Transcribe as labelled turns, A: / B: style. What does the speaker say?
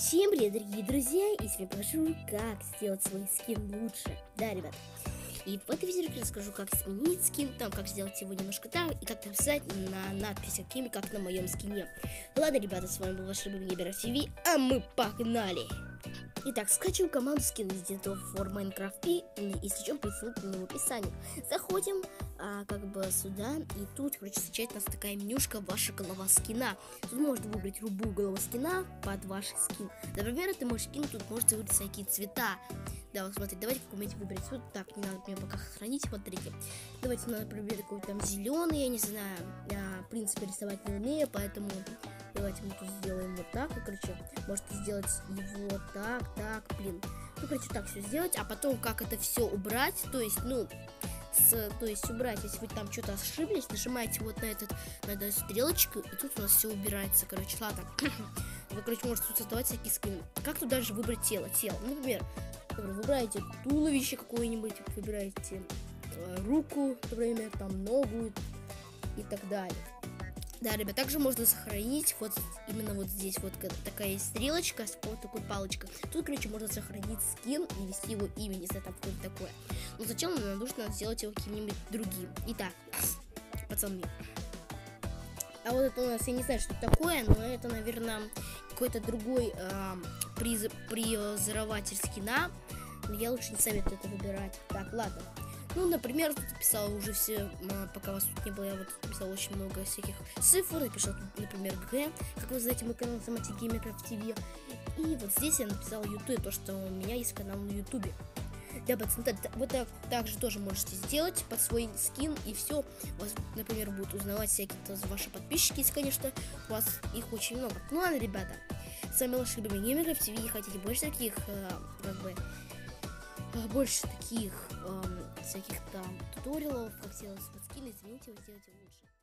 A: Всем привет, дорогие друзья, и сегодня покажу, как сделать свой скин лучше. Да, ребят. И в этой видео я расскажу, как сменить скин, там, как сделать его немножко так, и как написать на надписи, какими, как на моем скине. Ладно, ребята, с вами был ваш любимый Геймер ТВ, а мы погнали! Итак, скачиваем команду скин из for Minecraft и если что, ссылка в описании. Заходим сюда, и тут, короче, встречает нас такая менюшка «Ваша голова скина». Тут можно выбрать любую голову скина под ваш скин. Например, ты можешь скинуть, тут можете выбрать всякие цвета. Да, вот смотрите, давайте какой-нибудь выбрать цвет. Так, не надо мне пока хранить, смотрите. Давайте, например, какой-то там зеленый, я не знаю. Я, в принципе, рисовать не умею, поэтому давайте мы тут сделаем вот так. И, короче, можете сделать его так, блин. Ну, короче, так все сделать, а потом как это все убрать, то есть, убрать, если вы там что-то ошиблись, нажимаете вот на эту стрелочку, и тут у нас все убирается, короче, ладно. Вы, короче, можете тут создавать всякие скины. Как тут даже выбрать тело? Например, выбираете туловище какое-нибудь, выбираете руку, например, там ногу и так далее. Да, ребят, также можно сохранить вот именно вот здесь вот такая есть стрелочка с вот такой палочкой. Тут, короче, можно сохранить скин и ввести его имя, не знаю, там какое-то такое. Но зачем нам нужно сделать его каким-нибудь другим? Итак, пацаны. А вот это у нас, я не знаю, что это такое, но это, наверное, какой-то другой призырователь скина. Но я лучше не советую это выбирать. Так, ладно. Ну, например, тут писал уже все, пока вас тут не было, я вот писал очень много всяких цифр, написал тут, например, Г, как вы знаете, мой канал называется Геймеркрафт ТВ. И вот здесь я написал YouTube, то, что у меня есть канал на YouTube. Да, пацаны, вы также тоже можете сделать под свой скин, и все, вас, например, будут узнавать всякие ваши подписчики, если, конечно, у вас их очень много. Ну ладно, ребята, с вами ваш любимый Геймеркрафт ТВ, хотите больше таких, больше таких всяких там туториалов, как сделать скины, извините, вы сделайте лучше.